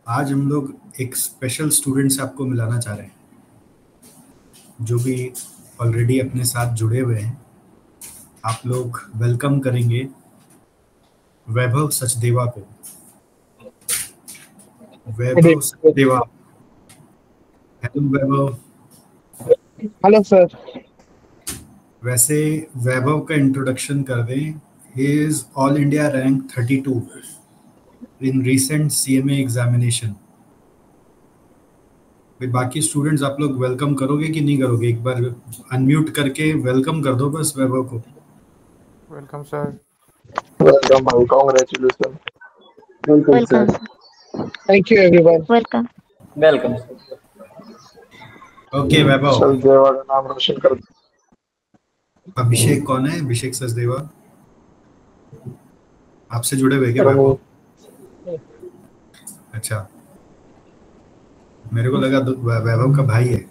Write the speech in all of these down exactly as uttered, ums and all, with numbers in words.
आज हम लोग एक स्पेशल स्टूडेंट से आपको मिलाना चाह रहे हैं, जो भी ऑलरेडी अपने साथ जुड़े हुए हैं। आप लोग वेलकम करेंगे वैभव सचदेवा को। Vaibhav Sachdeva. Hello Vaibhav. Hello sir. वैसे वैभव का इंट्रोडक्शन कर दें। He is all India rank thirty two in recent CMA examination. बाकी स्टूडेंट्स आप लोग वेलकम करोगे कि नहीं करोगे? एक बार अनम्यूट करके वेलकम कर दो बस वैभव को। Welcome sir. वेलकम भाई, congratulation. Welcome sir. Thank you everyone. Welcome welcome. Okay Vaibhav. Sachdeva का नाम रोशन कर। अभिषेक कौन है? अभिषेक सचदेवा आपसे जुड़े हुए क्या वैभव? अच्छा, मेरे को लगा वैभव का भाई है।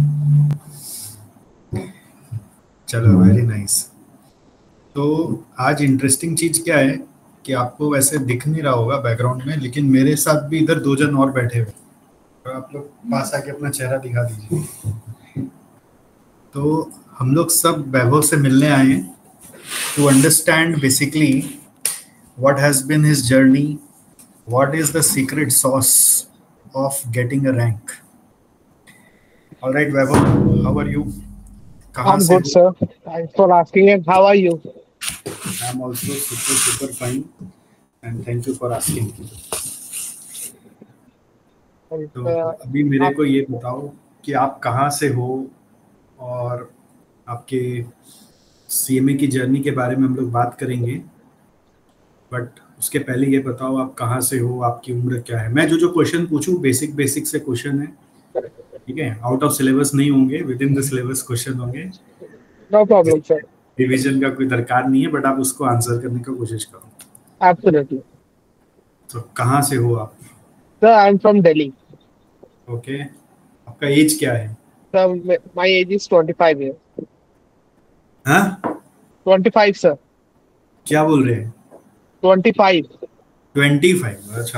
चलो, वेरी नाइस। तो आज इंटरेस्टिंग चीज क्या है कि आपको वैसे दिख नहीं रहा होगा बैकग्राउंड में, लेकिन मेरे साथ भी इधर दो जन और बैठे हुए। तो आप लोग पास आके अपना चेहरा दिखा दीजिए। तो हम लोग सब वैभव से मिलने आए हैं to understand basically what has been his journey, what is the secret sauce of getting a rank. All right, Vaibhav, how are you? I'm good, sir. Thanks for asking. And how are you? I'm also super super fine, and thank you for asking. तो अभी मेरे को ये बताओ कि आप कहाँ से हो और आपके सीएमए की जर्नी के बारे में हम लोग बात करेंगे, बट उसके पहले ये बताओ आप कहाँ से हो, आपकी उम्र क्या है। मैं जो जो क्वेश्चन पूछूं बेसिक बेसिक से क्वेश्चन है, ठीक है? आउट ऑफ सिलेबस नहीं होंगे, within the syllabus question होंगे। No problem sir. रिवीजन का कोई दरकार नहीं है, बट आप उसको आंसर करने की कोशिश करो। एब्सोल्युटली। तो कहाँ से हो आप? Sir I am from Delhi. Okay, आपका एज क्या है? Sir my age is twenty five years. हाँ, ट्वेंटी फाइव सर। क्या बोल रहे हैं? Twenty five. ट्वेंटी फाइव, अच्छा।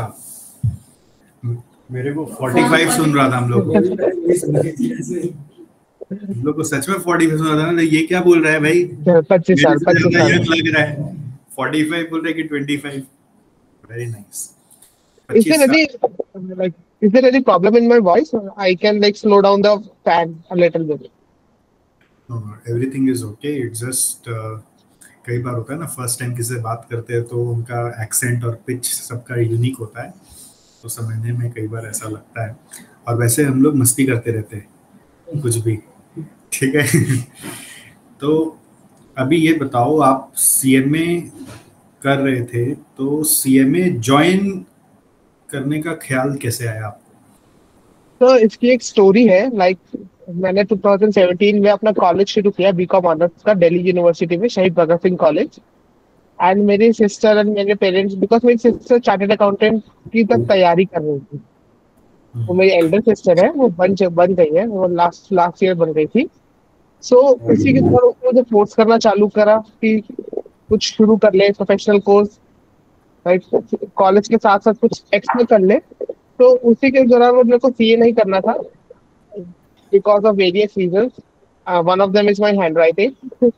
मेरे को फोर्टी फाइव सुन रहा था हम लोग को। हम लोग को सच में फोर्टी फाइव सुन रहा था ना। ये क्या बोल रहा है भाई? पच्चीस साल। पच्चीस साल लग रहा है। फोर्टी फाइव बोल रहे हैं कि twenty five. Very nice. Is there any like is there any problem in my voice? I can like slow down the fan a little bit. No, no, everything is okay. It's just uh, कई बार होता है ना, first time किसी से बात करते हैं तो उनका एक्सेंट और पिच सबका यूनिक होता है, तो समझने में कई बार ऐसा लगता है। और वैसे हम लोग मस्ती करते रहते हैं कुछ भी, ठीक है? तो अभी ये बताओ, आप सीएमए कर रहे थे, तो सीएमए ज्वाइन करने का ख्याल कैसे आया आपको? तो इसकी एक स्टोरी है। लाइक मैंने टू थाउजेंड सेवेंटीन में अपना कॉलेज शुरू किया बीकॉम ऑनर्स का दिल्ली यूनिवर्सिटी में, शहीद भगत सिंह कॉलेज। एंड मेरी सिस्टर एंड मेरे पेरेंट्स, बिकॉज मेरी सिस्टर चार्टर्ड अकाउंटेंट की तक तैयारी कर रही थी। वो मेरी एल्डर सिस्टर है, वो बन बन गई है, वो लास्ट लास्ट ईयर बन गई थी। सो so, इसी के थ्रू मुझे फोर्स करना चालू करा कि कुछ शुरू कर ले, प्रोफेशनल कोर्स, राइट? कॉलेज के साथ साथ कुछ एक्स्ट्रा कर ले। तो उसी के दौरान मेरे को सीए नहीं करना था because of various reasons. Uh, one of them is my handwriting,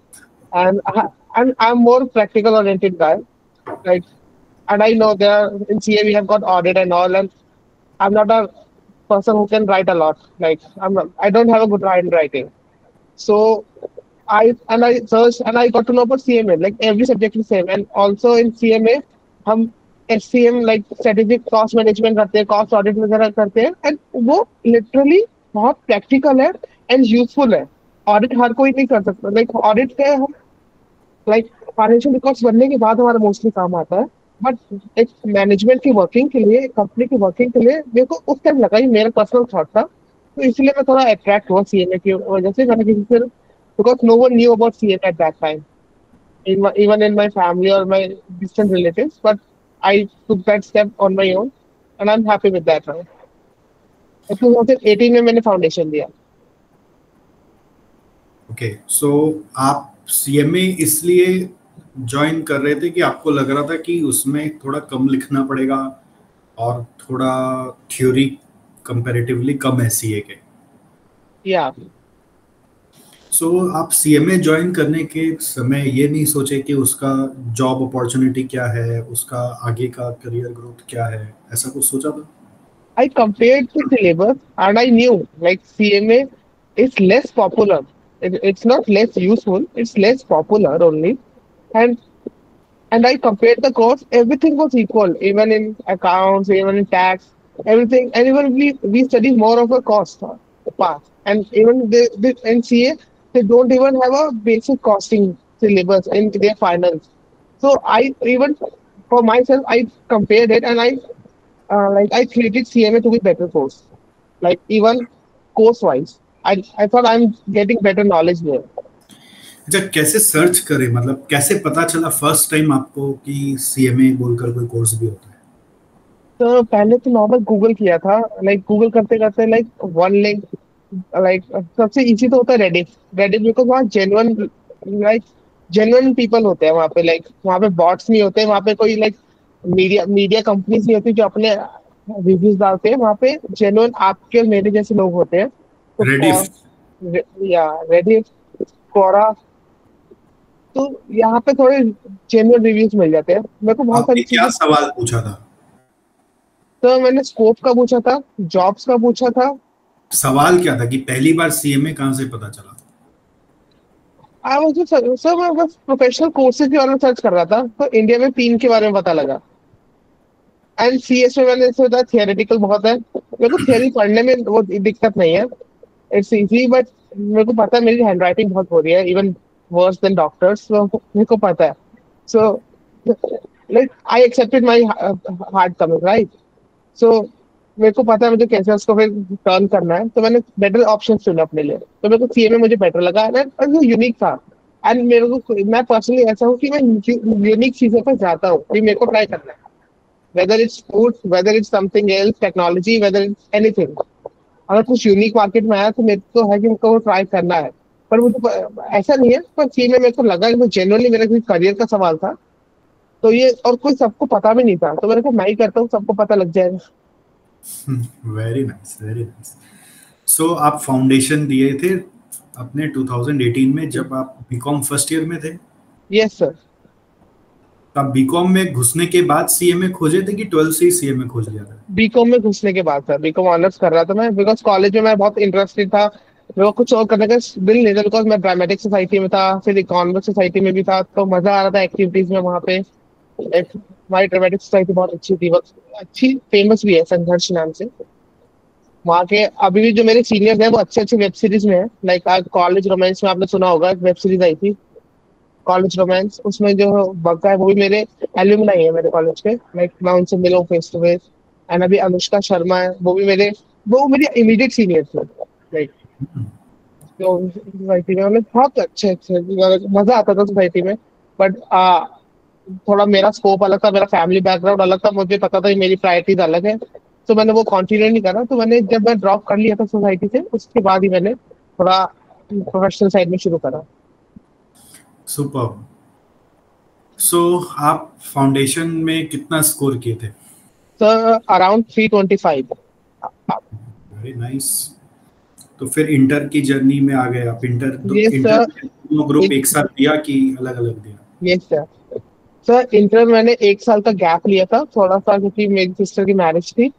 and I, and I'm more practical oriented guy, right? And I know there in C A we have got audit and all, and I'm not a person who can write a lot. Like I'm not, I don't have a good handwriting. So I and I searched and I got to know about C M A. Like every subject is same, and also in C M A हम S C M like strategic cost management करते हैं, cost audit वगैरह करते हैं, and वो literally बहुत practical है and useful है। ऑडिट हर कोई नहीं कर सकता। लाइक ऑडिट के हम लाइक फाइनेंशियल रिकॉर्ड्स बनने के बाद हमारा मोस्टली काम आता है, बट एक मैनेजमेंट की वर्किंग के लिए, कंपनी की वर्किंग के लिए मेरे को उस टाइम लगा ही, मेरा पर्सनल थॉट था। तो इसलिए मैं थोड़ा अट्रैक्ट हुआ सीएमए की वजह से। मैंने किसी से, because no one knew about CMA at that time, even in my family और my distant relatives, but I took that step on my own and I am happy with that now. Two thousand eighteen में मैंने foundation दिया। Okay, सो आप CMA इसलिए join कर रहे थे कि आपको लग रहा था कि उसमें थोड़ा कम लिखना पड़ेगा, और थोड़ा थ्योरी कंपैरेटिवली कम है सीए के। या सो so, आप सीएमए ज्वाइन करने के समय ये नहीं सोचे कि उसका जॉब अपॉर्चुनिटी क्या है, उसका आगे का करियर ग्रोथ क्या है, ऐसा कुछ सोचा था? I compared the syllabus and I knew like C M A is less popular. It, it's not less useful, it's less popular only. And and I compared the course, everything was equal, even in accounts, even in tax, everything. And even we, we study more of a cost uh, path. And even the, the in C A, they don't even have a basic costing syllabus in their finals. So I even for myself, I compared it and I uh, like I treated C M A to be better course. Like even course wise, I I thought I'm getting better knowledge there. अच्छा, कैसे search करें, मतलब कैसे पता चला first time आपको कि CMA बोलकर कोई कोर्स भी होता है? तो पहले तो नॉर्मल गूगल किया था, लाइक गूगल करते करते लाइक वन लिंक, लाइक सबसे इजी तो होता है रेडिट। रेडिट बिकॉज वहाँ जेन्युइन लाइक जेन्युइन पीपल होते हैं वहाँ पे, लाइक वहाँ पे बॉट्स नहीं होते, वहाँ पे कोई लाइक मीडिया मीडिया कंपनीज नहीं होती जो अपने रिव्यूज डालते हैं। वहाँ पे जेन्युइन आपके और मेरे जैसे लोग होते हैं। तो रेडिफ? रे, या रेडिट, कोरा, तो यहाँ पे थोड़े जेन्युइन रिव्यूज मिल जाते हैं। मेरे को बहुत सारी आपने क्या चीजें, सवाल पूछा था? तो मैंने स्कोप का पूछा था, जॉब्स का पूछा था। सवाल क्या था कि पहली बार सीएमए कहाँ से पता चला? आई वाज सर सर मैं बस प्रोफेशनल कोर्सेज के बारे में सर्च कर रहा था, तो इंडिया में तीन के बारे में पता लगा। एंड सीएस में मैंने सोचा थियोरेटिकल बहुत है, मेरे को थियोरी पढ़ने में वो दिक्कत नहीं है, इट्स इजी, बट मेरे को पता है मेरी हैंडराइटिंग बहुत हो रही है, इवन वर्स देन डॉक्टर्स, तो मेरे को पता है। So like I accepted my hard coming, right? So मेरे को पता है मुझे कैसे उसको फिर टर्न करना है, तो मैंने बेटर ऑप्शन चुना अपने लिए। तो मेरे को सीएमए मुझे बेटर लगा और वो यूनिक था। एंड मेरे को, मैं पर्सनली ऐसा हूँ कि मैं यूनिक चीजों पर जाता हूँ कि मेरे को ट्राई करना है, whether it's food, whether it's something else, technology, whether it's anything. अगर कुछ यूनिक मार्केट में आया तो मेरे को है कि मेरे को ट्राई करना है। पर मुझे प- ऐसा नहीं है, पर सीएमए मेरे को लगा कि जेन्युइनली मेरा कोई करियर का सवाल था, तो ये और कोई सबको पता भी नहीं था, तो मेरे को मैं ही करता हूँ, सबको पता लग जाएगा। Very nice, very nice. So आप फाउंडेशन दिए थे अपने टू थाउजेंड एटीन में जब आप बीकॉम फर्स्ट ईयर में थे? Yes sir. तो आप बीकॉम में घुसने के बाद सीएमए खोजे थे कि ट्वेल्थ से ही सीएमए खोज लिया था? बीकॉम में घुसने के बाद सर, बीकॉम ऑनर्स कर रहा था मैं, बिकॉज कॉलेज में मैं बहुत इंटरेस्टेड था, मेरे को कुछ और करने का दिल नहीं था, बिकॉज मैं ड्रामेटिक सोसाइटी में था, फिर इकोनॉमिक सोसाइटी में भी था, तो मजा आ रहा था एक्टिविटीज में वहाँ पे। एक हमारी ड्रामेटिक सोसाइटी बहुत अच्छी थी, बहुत अच्छी, फेमस भी है संघर्ष नाम से। वहाँ के अभी भी जो मेरे सीनियर्स हैं वो अच्छे अच्छे वेब सीरीज में है, लाइक कॉलेज रोमांस में आपने सुना होगा, एक वेब सीरीज आई थी कॉलेज रोमांस, उसमें जो बग्गा है वो भी मेरे एल्यूमनाई है मेरे कॉलेज के, लाइक मैं उनसे मिला हूँ फेस टू फेस। एंड अभी अनुष्का शर्मा है, वो भी मेरे, वो मेरी इमीडिएट सीनियर थे, लाइक जो सोसाइटी में मतलब बहुत अच्छे अच्छे, मजा आता था सोसाइटी में। बट थोड़ा मेरा स्कोप अलग था, मेरा फैमिली बैकग्राउंड अलग था, मुझे पता था कि मेरी प्रायोरिटीज अलग है, तो मैंने वो कंटिन्यू नहीं करा। तो मैंने जब मैं ड्रॉप कर लिया था सोसाइटी से, उसके बाद ही मैंने थोड़ा प्रोफेशनल साइड में शुरू करा। सुपर। सो आप फाउंडेशन में कितना स्कोर किए थे? Sir around three twenty five. Very nice. तो फिर इंटर की जर्नी में आ गए आप। इंटर दो, Yes, इंटर sir. दोनों ग्रुप एक- एक साथ दिया कि अलग अलग दिया? Yes sir. सर इंटर मैंने एक साल का गैप लिया था थोड़ा सा, क्योंकि मेरी सिस्टर की मैरिज थी।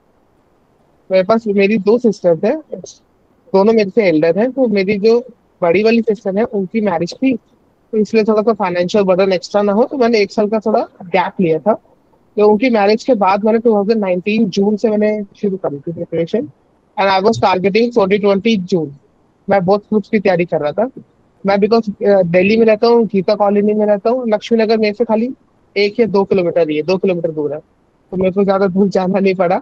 मेरे पास मेरी दो सिस्टर्स हैं, दोनों मेरे से एल्डर हैं, तो मेरी जो बड़ी वाली सिस्टर है उनकी मैरिज थी, तो इसलिए थोड़ा सा फाइनेंशियल बर्डन एक्स्ट्रा ना हो, तो मैंने एक साल का थोड़ा गैप लिया था। तो उनकी मैरिज के बाद मैंने टू थाउजेंड नाइनटीन जून से मैंने शुरू करी थी preparation, and I was targeting twenty twenty June. मैं बहुत ग्रुप्स की तैयारी कर रहा था। मैं बिकॉज दिल्ली में रहता हूँ, गीता कॉलोनी में रहता हूँ, लक्ष्मी नगर मेरे से खाली एक या दो किलोमीटर ही है, दो किलोमीटर दूर है, तो मेरे को ज्यादा दूर जाना नहीं पड़ा।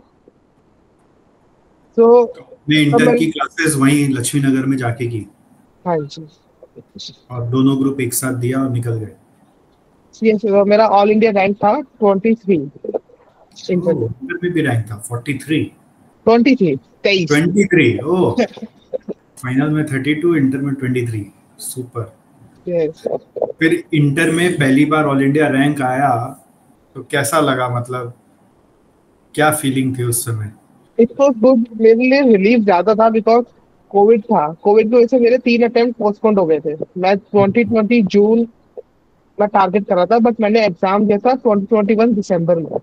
तो मैं तब इंटर मैं, की क्लासेस वहीं लक्ष्मी नगर में जाके की हाँ जी, और दोनों ग्रुप एक साथ दिया और निकल गए। yes, मेरा ऑल इंडिया रैंक था ट्वेंटी थ्री इंटर में। इंटर में भी रैंक था फोर्टी थ्री? ट्वेंटी थ्री, तेईस। Twenty three, oh. फाइनल में थर्टी टू, इंटर में ट्वेंटी थ्री। सुपर। यस। फिर इंटर में पहली बार ऑल इंडिया रैंक आया तो कैसा लगा, मतलब क्या फीलिंग थी उस समय? इट वाज गुड, मेरे लिए रिलीफ ज्यादा था बिकॉज कोविड था। कोविड की वजह से मेरे तीन अटेम्प्ट पोस्टपोन्ड हो गए थे। मैं ट्वेंटी ट्वेंटी जून में टारगेट कर रहा था, बट मैंने एग्जाम दिया था ट्वेंटी ट्वेंटी वन दिसंबर में।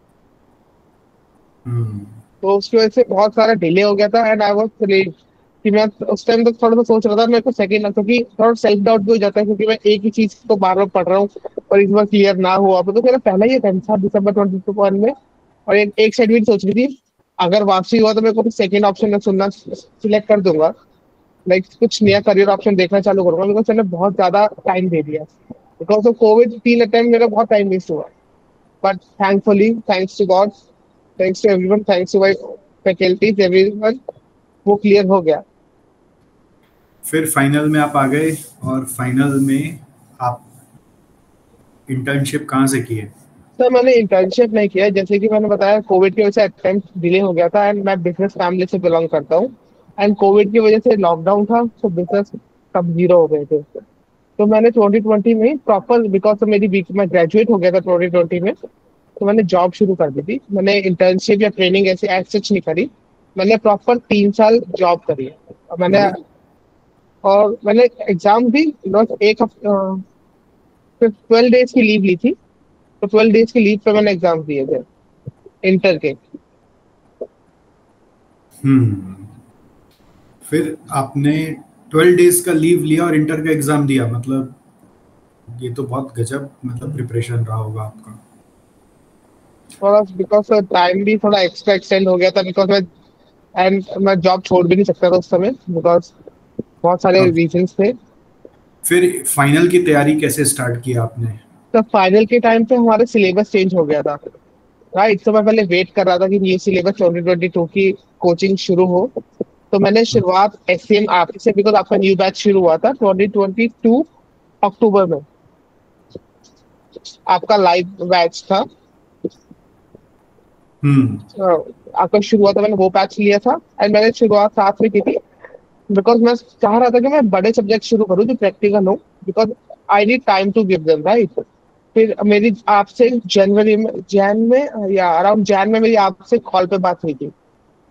हम्म। तो उसकी वजह से बहुत सारा डिले हो गया था एंड आई वाज रिलीव कि मैं उस टाइम तक थोड़ा सा सोच रहा था मेरे को सेकंड, क्योंकि थोड़ा सेल्फ डाउट भी हो जाता है क्योंकि मैं एक ही चीज को बार बार पढ़ रहा हूँ और इस बार क्लियर ना हुआ। तो मेरा पहला ही अटेम्प्ट था दिसंबर ट्वेंटी टू वन में, और एक एक साइड भी सोच रही थी अगर वापसी हुआ तो मेरे को सेकंड ऑप्शन में सुनना सिलेक्ट कर दूंगा, लाइक कुछ नया करियर ऑप्शन देखना चालू करूंगा। बिकॉज मैंने बहुत ज्यादा टाइम दे दिया बिकॉज ऑफ कोविड। तीन अटेम्प्ट मेरा बहुत टाइम वेस्ट हुआ, but thankfully thanks to God, thanks to everyone, thanks to my faculties everyone, वो क्लियर हो गया। फिर फाइनल में आप आ गए, और फाइनल में आप इंटर्नशिप कहाँ से किए? सर मैंने इंटर्नशिप नहीं किया, जैसे कि मैंने बताया कोविड की वजह से अटेम्प्ट डिले हो गया था एंड मैं बिजनेस फैमिली से बिलोंग करता हूँ एंड कोविड की वजह से लॉकडाउन था तो बिजनेस सब जीरो हो गए थे। तो मैंने ट्वेंटी ट्वेंटी में प्रॉपर, बिकॉज मेरी बीच मैं ग्रेजुएट हो गया था ट्वेंटी ट्वेंटी में, तो मैंने जॉब शुरू कर दी थी। मैंने इंटर्नशिप या ट्रेनिंग ऐसे एज सच नहीं करी, मैंने प्रॉपर तीन साल जॉब करी है। और मैंने और मैंने एग्जाम भी बस एक हफ्ते ट्वेल्व डेज की लीव ली थी, तो ट्वेल्व डेज की लीव पे मैंने एग्जाम दिए थे इंटर के। हम्म। फिर आपने ट्वेल्व डेज का लीव लिया और इंटर का एग्जाम दिया, मतलब ये तो बहुत गजब मतलब प्रिपरेशन रहा होगा आपका। थोड़ा बिकॉज टाइम भी थोड़ा एक्स्ट्रा एक्सटेंड हो गया था बिकॉज मैं एंड मैं जॉब छोड़ भी नहीं सकता था उस समय बिकॉज बहुत सारे अब रीजंस थे। फिर फाइनल की तैयारी कैसे स्टार्ट किया आपने? तो फाइनल के टाइम पे हमारा सिलेबस चेंज हो गया था, राइट। तो मैं पहले वेट कर रहा था कि new syllabus twenty twenty two की कोचिंग शुरू हो। तो मैंने शुरुआत एस सी एम आप से, बिकॉज आपका न्यू बैच शुरू हुआ था ट्वेंटी ट्वेंटी टू अक्टूबर में, आपका लाइव बैच था। हम्म। तो आपका शुरू हुआ था, मैंने वो बैच लिया था एंड मैंने शुरुआत साथ में की थी बिकॉज मैं चाह रहा था कि मैं बड़े सब्जेक्ट शुरू करूँ जो प्रैक्टिकल हो, because I need time to give them, right. फिर मेरी आपसे जनवरी में जैन में या अराउंड जैन में मेरी आपसे कॉल पे बात हुई थी,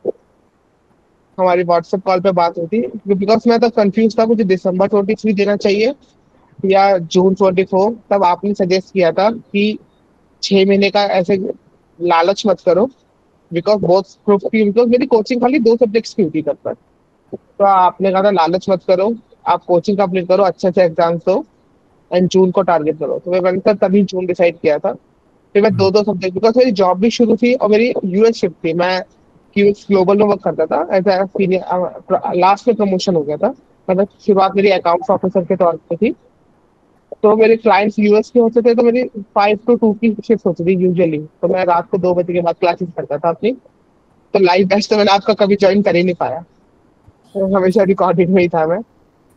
हमारी व्हाट्सएप कॉल पे बात हुई थी बिकॉज मैं तब कंफ्यूज था मुझे दिसंबर ट्वेंटी थ्री देना चाहिए या जून ट्वेंटी फोर। तब आपने सजेस्ट किया था कि छह महीने का ऐसे लालच मत करो बिकॉज बहुत प्रूफ की, बिकॉज मेरी कोचिंग खाली दो सब्जेक्ट्स की होती तब तक। तो आपने कहा था लालच मत करो, आप कोचिंग कंप्लीट करो, अच्छे से एग्जाम्स दो एंड जून को टारगेट करो। तो मैं मैंने तभी जून डिसाइड किया था। फिर मैं दो दो सब्जेक्ट, बिकॉज मेरी जॉब भी शुरू थी और मेरी यूएस शिफ्ट थी, मैं क्यूएस ग्लोबल में वर्क करता था एज ए सीनियर, लास्ट में प्रमोशन हो गया था। मतलब शुरुआत मेरी अकाउंट्स ऑफिसर के तौर पे थी, तो मेरे क्लाइंट्स यूएस के होते थे तो मेरी फाइव टू टू की शिफ्ट होती थी यूजुअली। तो मैं रात को दो बजे के बाद क्लासेस करता था अपनी। तो लाइव बैच तो मैंने आपका कभी ज्वाइन कर ही नहीं पाया, तो हमेशा रिकॉर्डिंग में ही था मैं।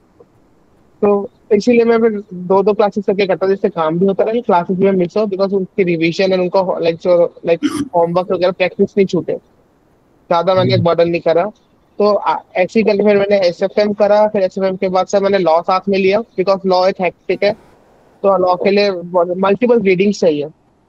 तो इसीलिए मैं फिर दो दो क्लासेस करके करता था, जिससे काम भी होता रहा, क्लासेस भी मिस हो, बिकॉज उनकी रिवीजन एंड उनको लाइक जो लाइक होमवर्क वगैरह प्रैक्टिस नहीं छूटे, ज्यादा मैंने एक बर्डन नहीं करा। तो आ- ऐसे ही करके फिर मैंने एस एफ एम करा। फिर एस एफ एम के बाद से मैंने लॉ साथ में लिया बिकॉज लॉ एक हेक्टिक है, तो लॉ के लिए मल्टीपल रीडिंग्स चाहिए।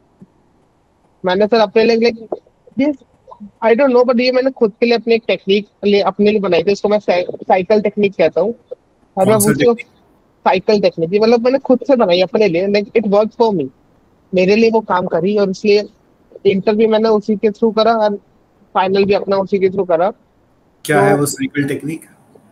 मैंने सर अपने लिए लाइक ये आई डोंट नो, बट ये मैंने खुद के लिए अपनी एक टेक्निक लिए अपने लिए बनाई थी, इसको मैं साइकिल टेक्निक कहता हूँ। और मैं कौन सा उसको टेक्निक? साइकिल टेक्निक ये मतलब मैंने खुद से बनाई अपने लिए, like it work for me, मेरे लिए वो काम करी। और इसलिए इंटरव्यू मैंने उसी के थ्रू करा और फाइनल भी अपना उसी के थ्रू करा। क्या तो है वो cycle technique?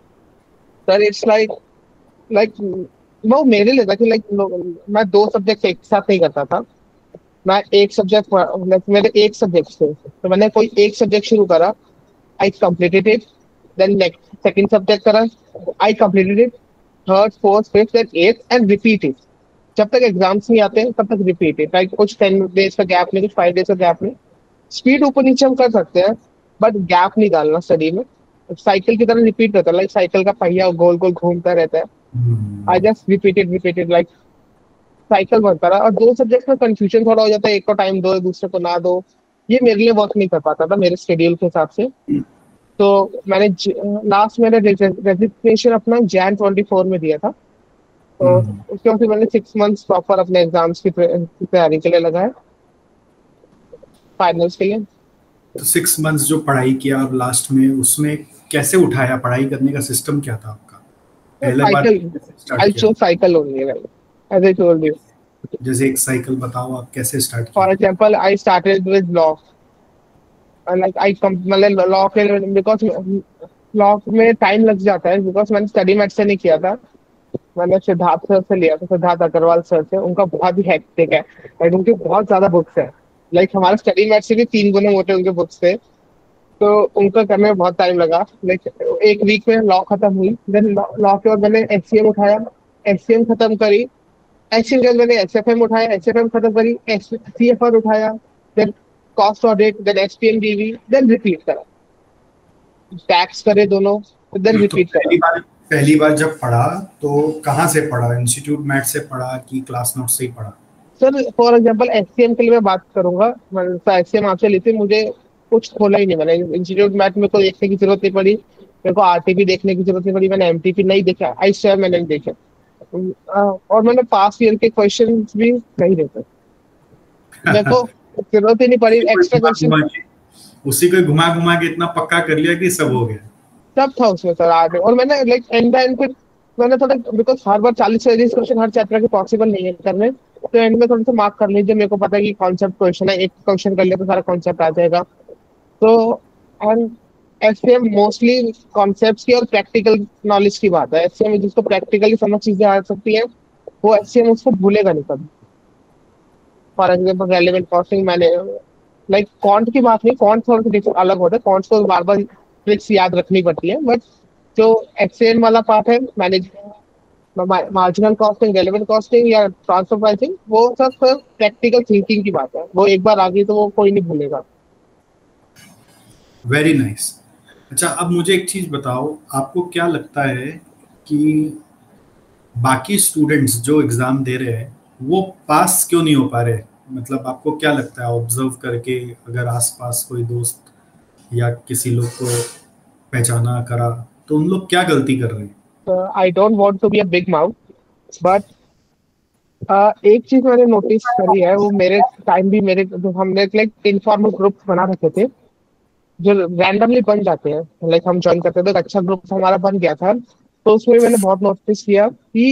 Sir it's like like वो मेरे लिए था कि लाइक मैं दो सब्जेक्ट एक साथ नहीं करता था। मैं एक सब्जेक्ट लाइक मेरे एक सब्जेक्ट थे, तो मैंने कोई एक सब्जेक्ट शुरू करा, I completed it, then next second subject करा, I completed it, third fourth fifth and eighth and repeat it जब तक एग्जाम्स नहीं आते तब तक रिपीट इट। लाइक कुछ टेन डेज का गैप नहीं, कुछ फाइव डेज का गैप नहीं। स्पीड ऊपर नीचे हम कर सकते हैं बट गैप नहीं डालना स्टडी में। साइकिल की तरह रिपीट रहता है, लाइक साइकिल का पहिया गोल गोल घूमता रहता है। I hmm. Just repeated repeated like cycle बनता रहा। और दो सब्जेक्ट में कंफ्यूजन थोड़ा हो जाता है, एक को टाइम दो दूसरे को ना दो, ये मेरे लिए वर्क नहीं कर पाता था मेरे शेड्यूल के हिसाब से। तो मैंने लास्ट मैंने रजिस्ट्रेशन अपना जैन ट्वेंटी फोर में दिया था। तो हम्म। उसके बाद फिर मैंने सिक्स मंथ्स प्रॉपर अपने एग्जाम्स की तैयारी के लिए लगाया, फाइनल्स के लिए। तो सिक्स मंथ्स जो पढ़ाई किया आप लास्ट में, उसमें कैसे उठाया? पढ़ाई करने का सिस्टम क्या था आपका? पहले बार साइकिल, कैसे स्टार्ट आई किया? Chose cycle only, as I told you. जैसे एक साइकिल बताओ, आप कैसे स्टार्ट फॉर किया? Example I started with law, like I मतलब लॉ के, बिकॉज लॉ में टाइम लग जाता है, बिकॉज मैंने स्टडी मैथ से नहीं किया था, मैंने सिद्धार्थ सर से लिया था, सिद्धार्थ अग्रवाल सर से। उनका बहुत ही हेक्टिक है, लाइक उनके बहुत ज्यादा बुक्स है, लाइक हमारे स्टडी मैथ से भी तीन गुना मोटे उनके बुक्स थे। तो उनका करने में बहुत टाइम लगा, लाइक एक वीक में लॉ खत्म हुई। देन लॉ के बाद मैंने एचसीएम उठाया, एचसीएम खत्म करी। एचसीएम के बाद मैंने एचएफएम उठाया, एचएफएम खत्म करी, सीएफआर उठाया, then cost audit, then SPM DV, then repeat करा, टैक्स करे दोनों, देन तो रिपीट करा। पहली बार पहली बार जब पढ़ा तो कहाँ से पढ़ा? इंस्टीट्यूट मैथ से पढ़ा कि क्लास नोट से ही पढ़ा? सर फॉर एग्जांपल एचसीएम के लिए मैं बात करूंगा, मैं एचसीएम आपसे ली थी, मुझे कुछ खोला ही नहीं मैंने। इंस्टीट्यूट मैथ में कोई देखने की जरूरत नहीं पड़ी, मेरे को आरटीपी देखने की जरूरत नहीं पड़ी, मैंने एमटीपी नहीं देखा, आई स्क्वायर मैंने नहीं देखा, अ, और मैंने पास ईयर के क्वेश्चन भी नहीं देखे, मेरे को जरूरत ही नहीं पड़ी उसी को एक्स्ट्रा घुमा क्वेश्चन। घुमा के उसी को घुमा घुमा के इतना पक्का कर लिया कि सब हो गया। सब था उसमें सर आगे, और मैंने लाइक एंड एंड फिर मैंने थोड़ा, बिकॉज हर बार चालीस से क्वेश्चन हर चैप्टर के पॉसिबल नहीं है करने, तो एंड में थोड़ा सा मार्क कर लीजिए, मेरे को पता है कि कॉन्सेप्ट क्वेश्चन है, एक क्वेश्चन कर लिया तो सारा कॉन्सेप्ट आ जाएगा। तो एंड एचसीएम मोस्टली कॉन्सेप्ट्स की और प्रैक्टिकल नॉलेज की बात है। एचसीएम जिसको प्रैक्टिकली समझ चीजें आ सकती है, वो एचसीएम उसको भूलेगा नहीं कभी। फॉर एग्जाम्पल रेलेवेंट कॉस्टिंग, मैंने लाइक कॉन्ट की बात नहीं, कॉन्ट थोड़ा सा अलग होता है, कॉन्ट को बार बार ट्रिक्स याद रखनी पड़ती है, बट जो एक्सएम वाला पार्ट है, manage marginal costing, relevant costing या ट्रांसफर प्राइसिंग, वो सब प्रैक्टिकल थिंकिंग की बात है, वो एक बार आ गई तो वो कोई नहीं भूलेगा। Very nice. अच्छा, अब मुझे एक चीज बताओ, आपको क्या लगता है कि बाकी स्टूडेंट्स जो एग्जाम दे रहे हैं वो पास क्यों नहीं हो पा रहे? मतलब आपको क्या लगता है ऑब्जर्व करके, अगर आसपास कोई दोस्त या किसी लोग को पहचाना करा, तो उन लोग क्या गलती कर रहे हैं? I don't want to be a big mouth, but एक चीज मैंने नोटिस करी है, वो मेरे टाइम भी, मेरे जो हमने लाइक इनफॉर्मल ग्रुप बना रखे थे जो रैंडमली बन जाते हैं, लाइक हम ज्वाइन करते थे, एक अच्छा ग्रुप हमारा बन गया था। तो उसमें मैंने बहुत नोटिस किया कि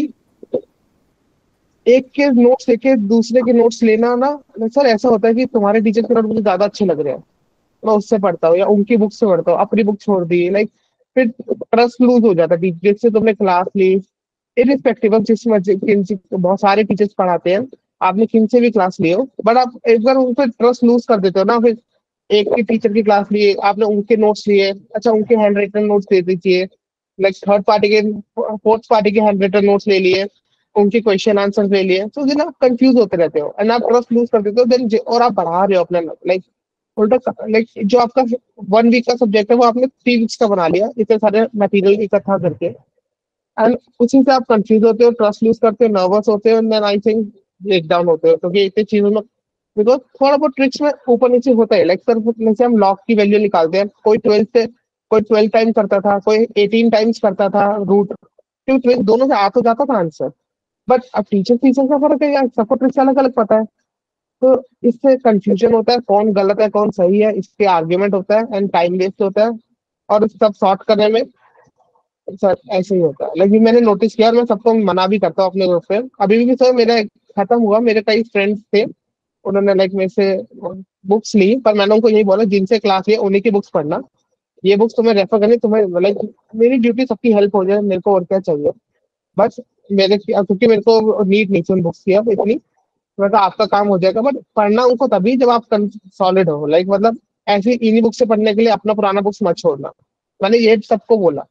एक के नोट्स लेके दूसरे के नोट्स लेना ना, सर ऐसा होता है कि तुम्हारे टीचर के नोट मुझे ज्यादा अच्छे लग रहे हैं, मैं उससे पढ़ता हूँ या उनकी बुक से पढ़ता हूँ, अपनी बुक छोड़ दी, लाइक फिर ट्रस्ट लूज हो जाता है टीचर से। तुमने क्लास ली, इरिस्पेक्टिव ऑफ जिस मर्जी किन से, बहुत सारे टीचर्स पढ़ाते हैं, आपने किन से भी क्लास ली हो, बट आप एक बार उन पर ट्रस्ट लूज कर देते हो ना, फिर एक के टीचर की क्लास लिए, आपने उनके नोट्स लिए, अच्छा उनके हैंड रिटन नोट्स दे दीजिए, लाइक थर्ड पार्टी के, फोर्थ पार्टी के हैंड रिटन नोट्स ले लिए, उनके क्वेश्चन आंसर ले लिए, तो दिन आप कंफ्यूज होते रहते हो एंड आप ट्रस्ट लूज कर देते हो, देन और आप बढ़ा रहे हो अपना, लाइक उल्टा, लाइक जो आपका वन वीक का सब्जेक्ट है वो आपने थ्री वीक्स का बना लिया इतने सारे मटेरियल इकट्ठा करके, एंड उसी से आप कंफ्यूज होते हो, ट्रस्ट लूज करते हो, नर्वस होते हो, then I think break down होते हो, क्योंकि इतनी चीजों में, बिकॉज थोड़ा बहुत ट्रिक्स में ऊपर नीचे होता है, लाइक सर जैसे हम लॉग की वैल्यू निकालते हैं, कोई ट्वेल्थ से कोई ट्वेल्व टाइम्स करता था, कोई एटीन टाइम्स करता था रूट, क्योंकि दोनों से आ तो जाता था आंसर, बट अब टीचर टीचर का फर्क है यार, सबको ट्रिक्स अलग अलग पता है, तो इससे कंफ्यूजन होता है, कौन गलत है कौन सही है, इसके आर्ग्यूमेंट होता है एंड टाइम वेस्ट होता है, और सब सॉर्ट करने में सर ऐसे ही होता है। लेकिन मैंने नोटिस किया और मैं सबको मना भी करता हूँ अपने ग्रुप पे, अभी भी सर मेरा खत्म हुआ, मेरे कई फ्रेंड्स थे, उन्होंने लाइक मेरे से बुक्स ली, पर मैंने उनको यही बोला जिनसे क्लास लिया उन्हीं की बुक्स पढ़ना, ये बुक्स तुम्हें रेफर करनी, तुम्हें लाइक मेरी ड्यूटी सबकी हेल्प हो जाए, मेरे को और क्या चाहिए, बस मेरे, क्योंकि मेरे को नीड नहीं थी उन बुक्स की अब इतनी, मतलब आपका काम हो जाएगा, बट पढ़ना उनको तभी जब आप सॉलिड हो, लाइक मतलब ऐसे इन्हीं बुक से पढ़ने के लिए अपना पुराना बुक्स मत छोड़ना, मैंने ये सबको बोला।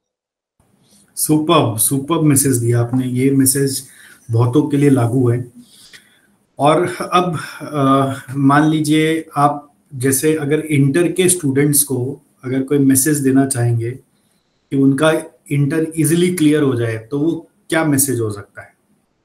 सुपर सुपर मैसेज दिया आपने, ये मैसेज बहुतों के लिए लागू है। और अब अ, मान लीजिए आप, जैसे अगर इंटर के स्टूडेंट्स को अगर कोई मैसेज देना चाहेंगे कि उनका इंटर इजीली क्लियर हो जाए, तो वो क्या मैसेज हो सकता है?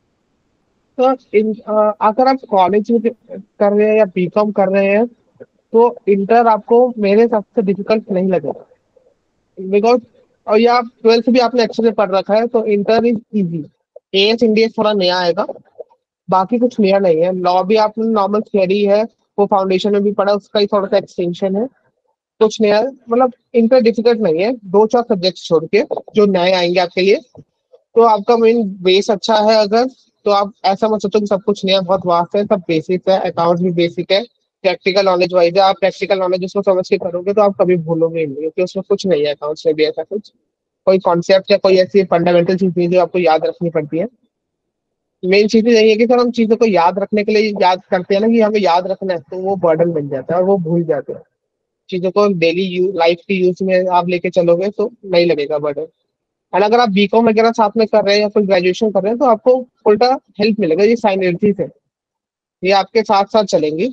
तो इन अ, अगर आप कॉलेज में कर रहे हैं या बीकॉम कर रहे हैं, तो इंटर आपको मेरे हिसाब से डिफिकल्ट नहीं लगेगा, बिकॉज और या आप ट्वेल्थ भी आपने अच्छे से पढ़ रखा है, तो inter is easy. AS India थोड़ा नया आएगा, बाकी कुछ नया नहीं है। लॉ भी आपने नॉर्मल थियरी है, वो फाउंडेशन में भी पढ़ा, उसका ही थोड़ा सा एक्सटेंशन है, कुछ नया मतलब इनका डिफिकल्ट नहीं है, दो चार सब्जेक्ट छोड़ के जो नए आएंगे आपके लिए। तो आपका मेन बेस अच्छा है अगर, तो आप ऐसा मत सोचो कि सब कुछ नया बहुत वास्ट है, सब बेसिक है, अकाउंट्स भी बेसिक है, प्रैक्टिकल नॉलेज वाइज है। आप प्रैक्टिकल नॉलेज उसको समझ के करोगे तो आप कभी भूलोगे ही नहीं, क्योंकि उसमें कुछ नहीं है अकाउंट्स में भी ऐसा कुछ, कोई कॉन्सेप्ट या कोई ऐसी फंडामेंटल चीज नहीं जो आपको याद रखनी पड़ती है। मेन चीज यही है कि सर हम चीजों को याद रखने के लिए याद करते हैं ना कि हमें याद रखना है, तो वो बर्डन बन जाता है और वो भूल जाते हैं। चीजों को डेली लाइफ के यूज में आप लेके चलोगे तो नहीं लगेगा बर्डन। और अगर आप बीकॉम वगैरह साथ में कर रहे हैं या फिर ग्रेजुएशन कर रहे हैं तो आपको उल्टा हेल्प मिलेगा, ये साइनर्जीज है, ये आपके साथ साथ चलेंगी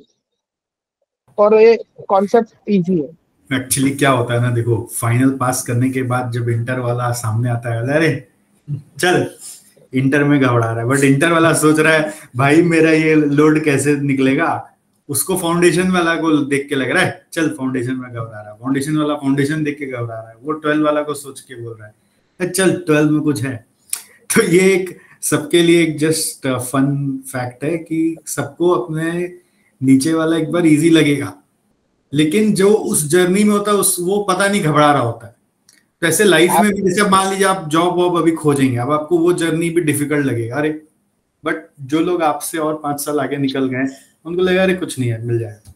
और ये कॉन्सेप्ट इजी है। एक्चुअली क्या होता है ना, देखो फाइनल पास करने के बाद जब इंटर वाला सामने आता है, अरे चल इंटर में घबरा रहा है, बट इंटर वाला सोच रहा है भाई मेरा ये लोड कैसे निकलेगा। उसको फाउंडेशन वाला को देख के लग रहा है चल फाउंडेशन में घबरा रहा है, फाउंडेशन वाला फाउंडेशन देख के घबरा रहा है, वो ट्वेल्व वाला को सोच के बोल रहा है चल ट्वेल्व में कुछ है। तो ये एक सबके लिए एक जस्ट फन फैक्ट है कि सबको अपने नीचे वाला एक बार इजी लगेगा, लेकिन जो उस जर्नी में होता है उस वो पता नहीं घबरा रहा होता है। तो ऐसे लाइफ में भी जैसे मान लीजिए आप जॉब वॉब अभी खोजेंगे, अब आपको वो जर्नी भी डिफिकल्ट लगेगा, अरे बट जो लोग आपसे और पांच साल आगे निकल गए उनको लगेगा अरे कुछ नहीं है मिल जाएगा।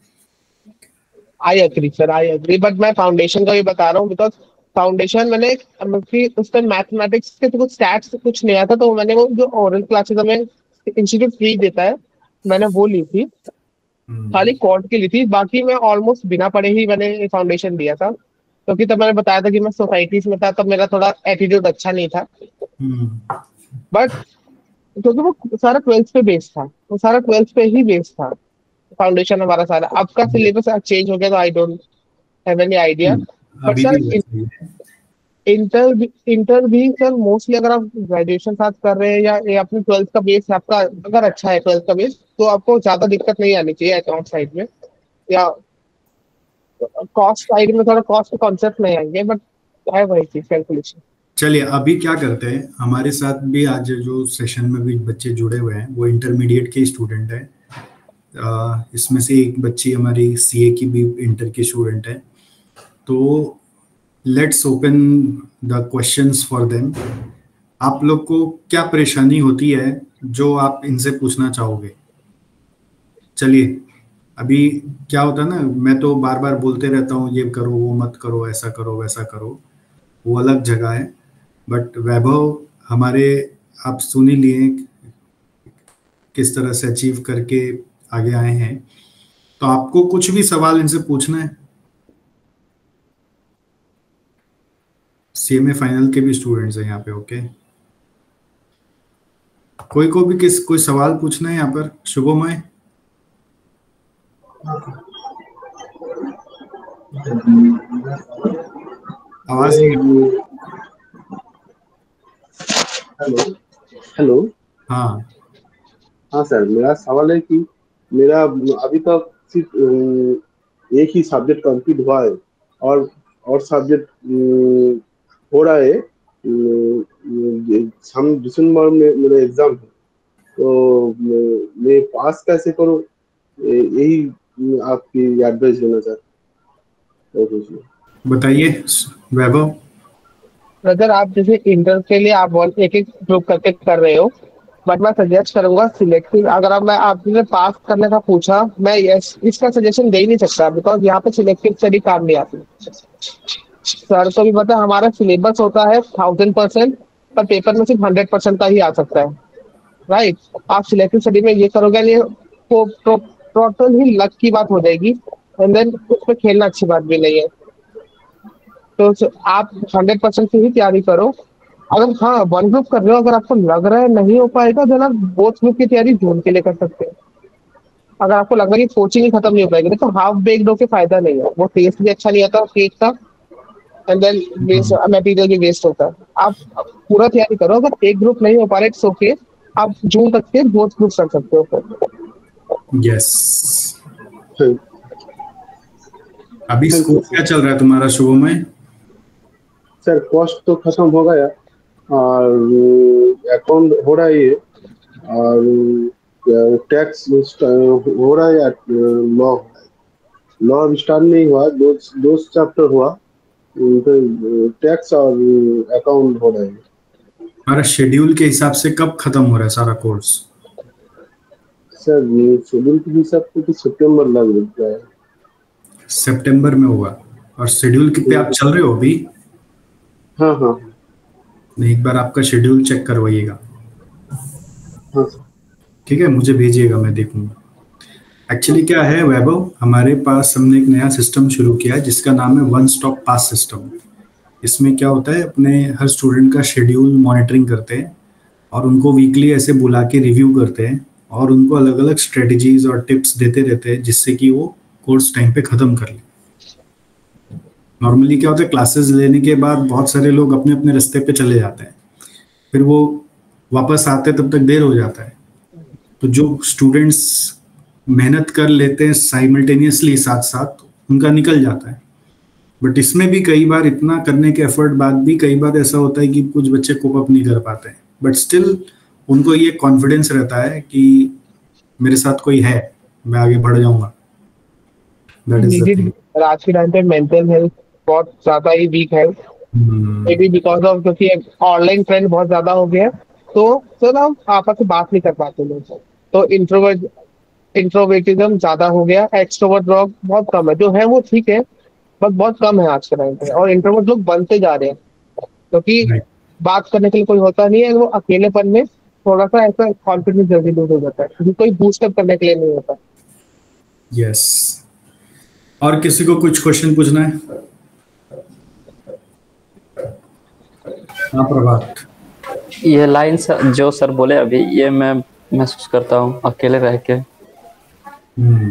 I agree sir, I agree, but मैं फाउंडेशन का भी बता रहा हूँ बिकॉज फाउंडेशन मैंने उस टाइम मैथमेटिक्स के तो कुछ स्टैट्स कुछ नहीं आता, तो मैंने वो जो ओरल क्लासेस हमें इंस्टीट्यूट फ्री देता है मैंने वो ली थी, खाली कॉर्ड की ली थी। बाकी मैं ऑलमोस्ट बिना पढ़े ही मैंने फाउंडेशन दिया था, क्योंकि तो तब मैंने बताया था कि मैं सोसाइटीज में था, तब मेरा थोड़ा एटीट्यूड अच्छा नहीं था। बट क्योंकि वो सारा ट्वेल्थ पे बेस्ड था, वो सारा ट्वेल्थ पे ही बेस्ड था फाउंडेशन हमारा सारा। अब का सिलेबस चेंज हो गया तो I don't have any idea. But sir inter भी इंटर भी सर मोस्टली अगर आप ग्रेजुएशन साथ कर रहे हैं या ये अपने ट्वेल्थ का बेस आपका अगर अच्छा है ट्वेल्थ का बेस, तो आपको ज्यादा दिक्कत नहीं आनी चाहिए अकाउंट साइड में या कॉस्ट साइड में। थोड़ा कॉस्ट के कॉन्सेप्ट नहीं आएंगे बट है वही चीज कैलकुलेशन। चलिए अभी क्या करते हैं, हमारे साथ भी आज जो सेशन में भी बच्चे जुड़े हुए हैं वो इंटरमीडिएट के स्टूडेंट हैं। इसमें से एक बच्ची हमारी सीए की भी इंटर की स्टूडेंट है, तो let's open the questions for them. आप लोग को क्या परेशानी होती है जो आप इनसे पूछना चाहोगे? चलिए अभी क्या होता है ना, मैं तो बार बार बोलते रहता हूँ ये करो वो मत करो, ऐसा करो वैसा करो, वो अलग जगह है। बट वैभव हमारे आप सुन ही लिए किस तरह से अचीव करके आगे आए हैं, तो आपको कुछ भी सवाल इनसे पूछना है। सीएमए फाइनल के भी स्टूडेंट्स हैं यहाँ पे, ओके। कोई को भी किस कोई सवाल पूछना है यहाँ पर? शुभमय आवाज नहीं। हेलो हेलो हाँ हाँ सर, मेरा सवाल है कि मेरा अभी तक सिर्फ अ, एक ही सब्जेक्ट कंप्लीट हुआ है और और सब्जेक्ट हो रहा है। हम दिसंबर में मेरा एग्जाम है, तो मैं पास कैसे करूँ, यही आपकी एडवाइस लेना चाहता हूँ। बताइए वैभव। अगर आप जैसे इंटर के लिए आप एक एक ग्रुप करके कर रहे हो, बट मैं सजेस्ट करूंगा सिलेक्टिव। अगर आप मैं आपने पास करने का पूछा, मैं यस इसका सजेशन दे ही नहीं सकता बिकॉज यहाँ पे सिलेक्टिव स्टडी काम नहीं आती। सर को भी पता हमारा सिलेबस होता है थाउजेंड परसेंट, पर पेपर में सिर्फ हंड्रेड परसेंट का ही आ सकता है, राइट। आप सिलेक्टिव स्टडी में ये करोगे नहीं तो टोटल ही लक की बात हो जाएगी, एंड देन उसमें खेलना अच्छी बात भी नहीं है। तो आप हंड्रेड परसेंट से ही तैयारी करो। अगर हाँ वन ग्रुप कर रहे हो, अगर आपको लग रहा है नहीं हो पाएगा, देन आप बोथ ग्रुप की तैयारी जून के लिए कर सकते हैं। अगर आपको लग रहा है कि कोचिंग ही खत्म नहीं हो पाएगी तो हाफ बेक्ड होके फायदा नहीं है, वो टेस्ट भी अच्छा नहीं आता केक का, एंड देन वेस्ट मटेरियल भी वेस्ट होता है। आप पूरा तैयारी करो, अगर एक ग्रुप नहीं हो पा रहा इट्स ओके, आप जून तक के बोथ ग्रुप कर सकते हो। यस अभी स्कूल क्या चल रहा है तुम्हारा शुभमय? सर कॉस्ट तो खत्म हो गया और अकाउंट हो रहा है और टैक्स हो रहा है या लॉ हो रहा है। लॉ अभी स्टार्ट नहीं हुआ, दो दो चैप्टर हुआ, फिर टैक्स और अकाउंट हो रहे हैं। हमारा शेड्यूल के हिसाब से कब खत्म हो रहा है सारा कोर्स? सर शेड्यूल के हिसाब से तो सितंबर लग रहा है। सितंबर में होगा। और शेड्यूल पे आप चल रहे हो अभी? हाँ हाँ नहीं, एक बार आपका शेड्यूल चेक करवाइएगा। हाँ सर। ठीक है, मुझे भेजिएगा, मैं देखूंगा। एक्चुअली क्या है वैभव, हमारे पास हमने एक नया सिस्टम शुरू किया है जिसका नाम है वन स्टॉप पास सिस्टम। इसमें क्या होता है, अपने हर स्टूडेंट का शेड्यूल मॉनिटरिंग करते हैं और उनको वीकली ऐसे बुला के रिव्यू करते हैं और उनको अलग अलग स्ट्रेटजीज और टिप्स देते रहते हैं जिससे कि वो कोर्स टाइम पे ख़त्म कर ले। नॉर्मली क्या होता है, क्लासेस लेने के बाद बहुत सारे लोग अपने अपने रास्ते पे चले जाते हैं, फिर वो वापस आते तब तक देर हो जाता है। तो जो स्टूडेंट्स मेहनत कर लेते हैं साइमल्टेनियसली साथ साथ, उनका निकल जाता है। बट इसमें भी कई बार इतना करने के एफर्ट बाद भी कई बार ऐसा होता है कि कुछ बच्चे कोप अप नहीं कर पाते हैं, बट स्टिल उनको ये कॉन्फिडेंस रहता है कि मेरे साथ कोई है, मैं आगे बढ़ जाऊंगा। That is the thing. आज के टाइम पे मेंटल हेल्थ बहुत ज्यादा ही वीक है, मे बी बिकॉज ऑफ क्योंकि ऑनलाइन ट्रेंड बहुत ज्यादा हो गया है, तो तो ना आपस में बात नहीं कर पाते लोग, तो इंट्रोवर्ट इंट्रोवर्टिज्म ज्यादा हो गया, एक्सट्रोवर्ट लोग बहुत कम है, जो है वो ठीक है बट बहुत कम है आज के टाइम पे। और इंट्रोवर्ट लोग बनते जा रहे हैं क्योंकि Right. बात करने के लिए कोई होता नहीं है, वो अकेलेपन में थोड़ा सा ऐसा कॉन्फिडेंस जल्दी लूज हो जाता है क्योंकि कोई बूस्टअप करने के लिए नहीं होता। यस। और किसी को कुछ क्वेश्चन पूछना है? हाँ प्रभात। ये लाइन जो सर बोले अभी, ये मैं महसूस करता हूँ अकेले रह के। हम्म।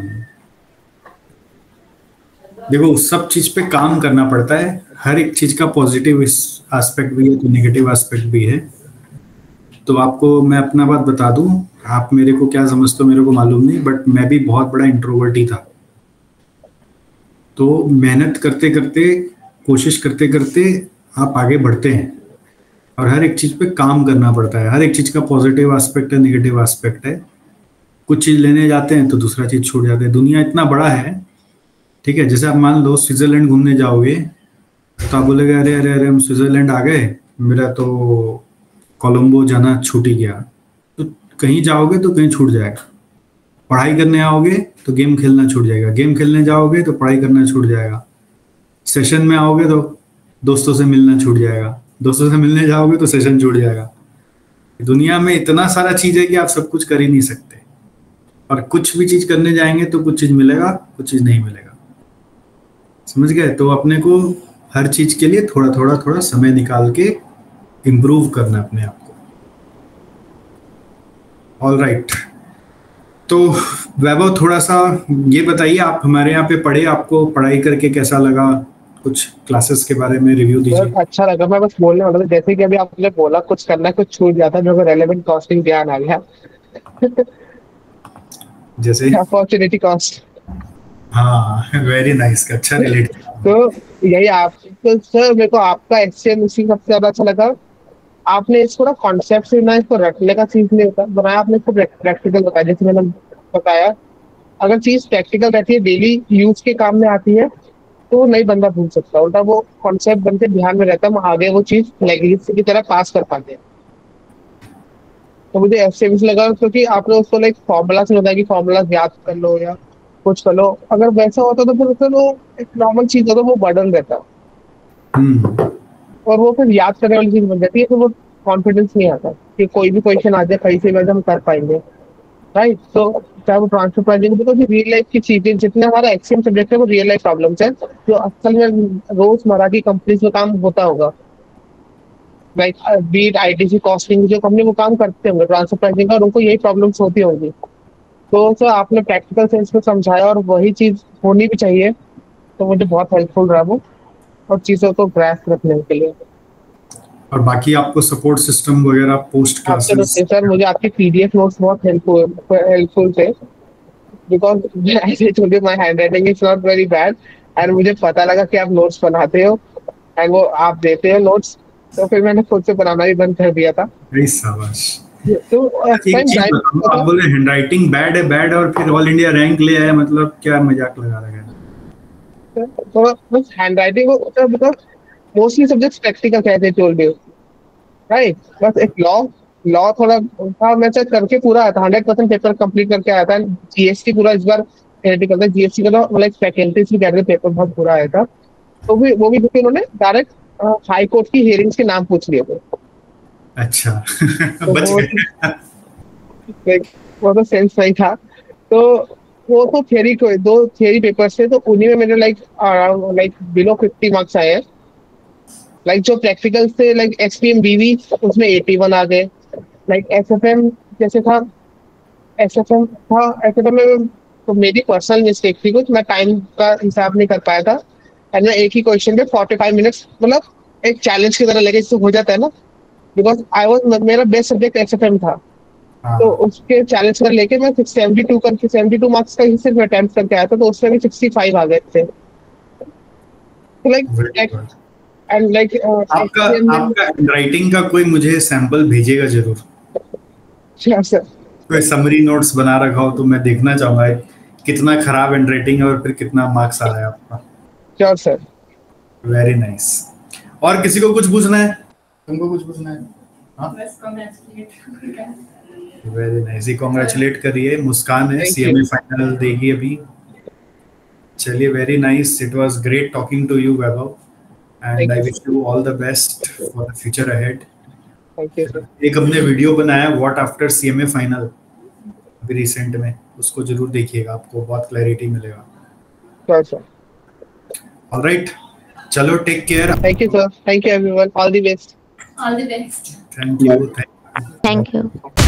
देखो, सब चीज पे काम करना पड़ता है, हर एक चीज का पॉजिटिव एस्पेक्ट भी है तो नेगेटिव एस्पेक्ट भी है। तो आपको मैं अपना बात बता दूं, आप मेरे को क्या समझते हो मेरे को मालूम नहीं, बट मैं भी बहुत बड़ा इंट्रोवर्ट ही था। तो मेहनत करते करते, कोशिश करते करते आप आगे बढ़ते हैं और हर एक चीज पे काम करना पड़ता है। हर एक चीज का पॉजिटिव एस्पेक्ट है, नेगेटिव एस्पेक्ट है। कुछ चीज लेने जाते हैं तो दूसरा चीज छूट जाता है। दुनिया इतना बड़ा है, ठीक है। जैसे आप मान लो स्विट्जरलैंड घूमने जाओगे तो आप बोलेगे अरे अरे अरे हम स्विट्जरलैंड आ गए, मेरा तो कोलंबो जाना छूट ही गया। तो कहीं जाओगे तो कहीं छूट जाएगा। पढ़ाई करने आओगे तो गेम खेलना छूट जाएगा, गेम खेलने जाओगे तो पढ़ाई करना छूट जाएगा। सेशन में आओगे तो दोस्तों से मिलना छूट जाएगा, दोस्तों से मिलने जाओगे तो सेशन छूट जाएगा। दुनिया में इतना सारा चीज है कि आप सब कुछ कर ही नहीं सकते, और कुछ भी चीज करने जाएंगे तो कुछ चीज मिलेगा, कुछ चीज नहीं मिलेगा। समझ गए? तो अपने को हर चीज के लिए थोड़ा थोड़ा थोड़ा समय निकाल के इम्प्रूव करना अपने आप को। All right. तो वैभव, थोड़ा सा ये बताइए, आप हमारे यहाँ पे पढ़े, आपको पढ़ाई करके कैसा लगा? कुछ क्लासेस के बारे में रिव्यू दीजिए। अच्छा लगा। मैं बस बोलने वाला था, जैसे कि अभी आपने बोला कुछ करना कुछ छूट जाता है, मेरे को रेलेवेंट कॉस्टिंग ध्यान आ गया। जैसे अपॉर्चुनिटी कॉस्ट। हाँ, वेरी नाइस, अच्छा रिलेट। तो यही आप तो सर, मेरे को आपका एक्सचेंज उसी सबसे ज्यादा अच्छा लगा। आपने इसको ना कॉन्सेप्ट से ना इसको रटने का चीज नहीं होता बनाया, आपने इसको प्रैक्टिकल बताया। जैसे मैंने बताया, अगर चीज प्रैक्टिकल रहती है, डेली यूज के काम में आती है, तो वो नहीं बंदा भूल सकता। उल्टा वो कॉन्सेप्ट बनते ध्यान में रहता है, हम आगे वो चीज लैंग्वेज की तरह पास कर पाते हैं। तो मुझे ऐसे भी लगा क्योंकि आपने उसको लाइक फॉर्मूला से बताया कि फॉर्मूला याद कर लो या कुछ कर लो। अगर वैसा होता तो फिर तो वो एक नॉर्मल चीज होता, वो बर्डन रहता और वो फिर याद करने वाली चीज बन जाती है, तो वो कॉन्फिडेंस नहीं आता कि कोई भी क्वेश्चन आ जाए कहीं से भी हम कर पाएंगे, राइट। तो चाहे वो ट्रांसफर प्राइसिंग, तो रियल लाइफ की चीजें, जितने हमारा एक्सएम सब्जेक्ट है वो रियल लाइफ प्रॉब्लम्स है जो असल में रोजमर्रा की कंपनीज में काम होता होगा। लाइक बीट आईटीसी कॉस्टिंग जो कंपनी वो काम करते होंगे ट्रांसफर प्राइसिंग का, और उनको यही प्रॉब्लम्स होती होंगी। तो सर आपने प्रैक्टिकल सेंस में समझाया और वही चीज होनी भी चाहिए, तो मुझे बहुत हेल्पफुल रहा वो और चीजों को ग्रास्प रखने के लिए। और बाकी आपको सपोर्ट सिस्टम वगैरह पोस्ट क्लासेस? सर मुझे आपके पीडीएफ नोट्स बहुत हेल्पफुल हेल्पफुल थे, because as I told you my handwriting is not very bad, and मुझे पता लगा कि आप नोट्स बनाते हो एंड वो आप देते हो नोट्स, तो फिर मैंने खुद से बनाना भी बंद कर दिया था। शाबाश। तो आप बोले हैंडराइटिंग बैड है बैड और फिर ऑल इंडिया रैंक ले आया, मतलब क्या मजाक लगा रहा है? तो बस हैंडराइटिंग को मतलब मोस्टली सब्जेक्ट्स प्रैक्टिकल कहते हैं टोल्ड यू राइट। बस एक लॉ लॉ थोड़ा था, मैं चेक करके पूरा आया था, हंड्रेड परसेंट पेपर कंप्लीट करके आया था। जीएसटी पूरा इस बार थ्योरेटिकल था, जीएसटी का तो लाइक फैकल्टीज भी कहते पेपर बहुत बुरा आया था। तो भी वो भी क्योंकि उन्होंने डायरेक्ट हाई कोर्ट की हियरिंग्स के नाम पूछ लिए थे। अच्छा तो बच वो गए। वो तो सेंस नहीं था। तो वो तो थियरी को दो थियरी पेपर्स थे, तो उन्हीं में मेरे like like below fifty marks आए हैं। लाइक जो प्रैक्टिकल थे लाइक एसपीएम बीवी उसमें एटी वन आ गए। लाइक एसएफएम जैसे था, एसएफएम था एसएफएम में तो मेरी पर्सनल मिस्टेक थी कुछ, मैं टाइम का हिसाब नहीं कर पाया था एंड मैं एक ही क्वेश्चन पे फोर्टी फाइव मिनट्स मतलब एक चैलेंज की तरह लेके इससे हो जाता है ना, बिकॉज आई वाज मेरा बेस्ट सब्जेक्ट एसएफएम था। तो उसके चैलेंज कर लेके मैं सेवेंटी टू करके सेवेंटी टू मार्क्स का ही सिर्फ अटेम्प्ट करके आया था, तो उसमें भी सिक्सटी फाइव आ गए थे। तो लाइक एंड लाइक आपका आपका राइटिंग का कोई मुझे सैंपल भेजेगा जरूर। Sure sir. कोई समरी नोट्स बना रखा हो तो मैं देखना चाहूंगा कितना खराब हैंड राइटिंग है और फिर कितना मार्क्स आ रहा है आपका। Sure sir. Very nice. और किसी को कुछ पूछना है? तुमको कुछ पूछना है? हाँ वेरी नाइस। कांग्रेचुलेट करिए, मुस्कान है सीएमए फाइनल देगी अभी। चलिए very nice, it was great talking to you Vaibhav and I wish you all the best for the future ahead. Thank you sir. एक हमने वीडियो बनाया व्हाट आफ्टर सीएमए फाइनल अभी recent में, उसको जरूर देखिएगा, आपको बहुत क्लैरिटी मिलेगा। Sure sir. ऑलराइट, चलो take care. Thank you sir. Thank you everyone. All the best. All the best. Thank you. Thank you.